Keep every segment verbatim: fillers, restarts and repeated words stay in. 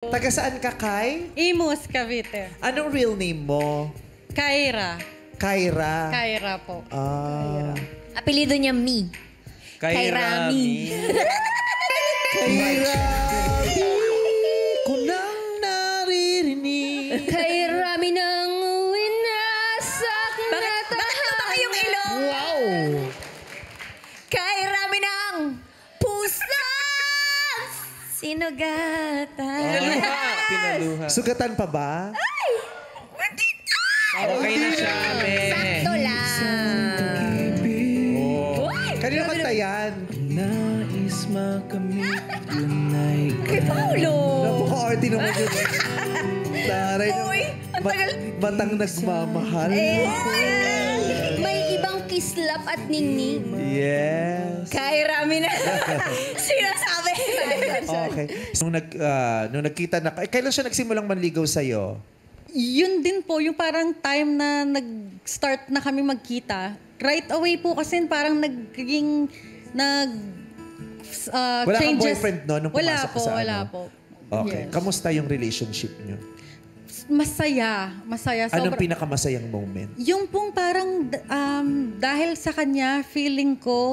Taga saan ka, Kai? Imus, Cavite. Anong real name mo? Kyra. Kyra. Kyra po. Ah. Apelido niya Mi. Kairami. Kairami. Kunang naririnig. Kairami ng winasak na tahanan. Yung ilong. Wow. Kairami ng pusang sinugatan. Pinaluha. Pinaluha. Sugatan pa ba? Ay! Hindi na! Okay na siya, me. Sakto lang. Kanino kanta yan? Nais makamit tunay ka. Kay Paulo. Napaka-arty naman yun. Taray na. Uy, ang Mat- tagal. Batang nagmamahal. Eh, may ibang kislap at ningning. Yes. Kay Rami na. Sinasabi. Okay. Nung, nag, ah, nung nagkita na, eh, kailan siya nagsimulang manligaw sa'yo? Yun din po, yung parang time na nag-start na kami magkita. Right away po kasi parang nagiging, nag, uh, Wala kang changes. boyfriend no, nung wala pumasok po, ka sa wala ano? po. Okay. Yes. Kamusta yung relationship niyo? Masaya. Masaya. Anong Sobra- pinakamasayang moment? Yung pong parang, um, dahil sa kanya, feeling ko,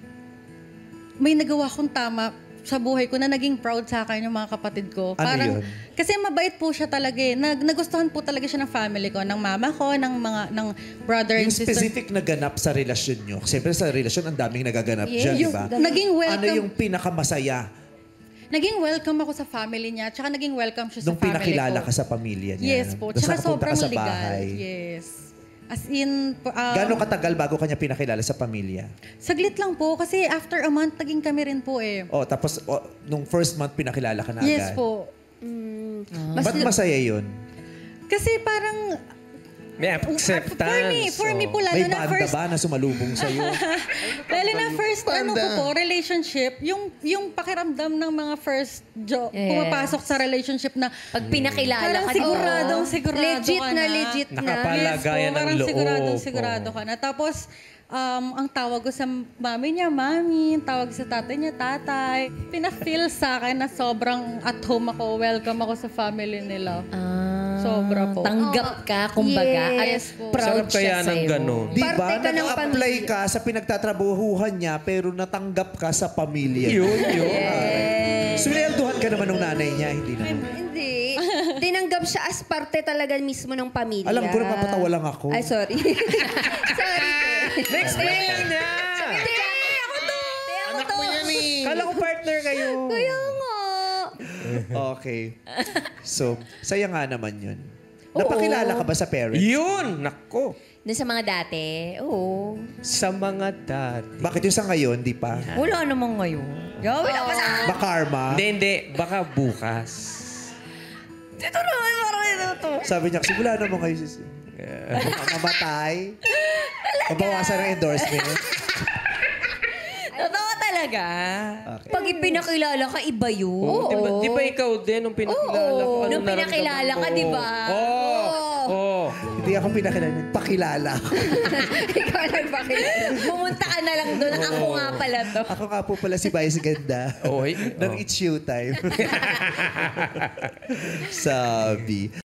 may nagawa kong tama sa buhay ko na naging proud sa akin yung mga kapatid ko. Ano Parang, yun? Kasi mabait po siya talaga eh. Nag, nagustuhan po talaga siya ng family ko, ng mama ko, ng mga ng brother Yung and sister. specific na ganap sa relasyon nyo. Siyempre sa relasyon, ang daming nagaganap Yes. dyan, di Yung- ba? naging welcome. Ano yung pinakamasaya Naging welcome ako sa family niya, tsaka naging welcome siya nung sa family pinakilala ko. ka sa pamilya niya? Yes po. Tapos Tsaka nakapunta sobrang ka sa legal. bahay. Yes. As in, um, Gano'ng katagal bago kanya pinakilala sa pamilya? saglit lang po kasi after a month, naging kami rin po eh. Oh, tapos oh, nung first month pinakilala ka na Yes agad. po. Mm, Ba't masaya yun? Kasi parang, May acceptance. for me, for me po lalo May na banda first, ba na sumalubong sa'yo? lalo na first, ano ko po, relationship, yung, yung pakiramdam ng mga first jo, Yes. pumapasok sa relationship na, Pag pinakilala parang ka, siguradong oo. sigurado legit ka na. na. Legit na. Nakapala- yes po, Palagayan ng parang loob. siguradong sigurado ka na. Tapos, um, ang tawag ko sa mami niya, mami. Ang tawag sa tatay niya, tatay. Pina-feel sa akin na sobrang at home ako, welcome ako sa family nila. Ah, Sobra po. Tanggap ka, kumbaga. Yes po. At proud Sarap kaya siya ng sa'yo. ganun. Di ba? Parte ka ng Nag-apply pamilya. ka sa pinagtatrabuhuhan niya pero natanggap ka sa pamilya. Yun, yun. Yes. Sweldohan ka naman ng nanay niya, hindi naman. Hindi. Tinanggap siya as parte talaga mismo ng pamilya. Alam ko, napapatawa lang ako. Ay, sorry. sorry. Next player na! Hindi, ako to. Ako Anak to. mo yan eh. Kala ko partner kayo. Kaya nga. Okay. So, saya nga naman yun. Oo. Napakilala ka ba sa parents? Yun! Nako. Doon sa mga dati, oo. Sa mga dati. Bakit yung sa ngayon, di pa? Wala namang ngayon. Wala pa sa... Makarma. Hindi, hindi. Baka bukas. Dito naman, parang ito to. Sabi niya, kasi wala naman kayo sis. Mamatay. Mabawasan ng endorsement. Totoo talaga. Okay. Pag ipinakilala ka, iba yun. Oo. Di ba, di ba ikaw din nung pinakilala ko? Oo. Ano Nung pinakilala ka, di ba? Oo. Oo. Hindi ako pinakilala. Pakilala ako. Ikaw nagpakilala. Pumunta ka na lang doon. Ako nga pala to. Ako nga po pala si Vice Ganda. Oy. ng It's Showtime. Sabi.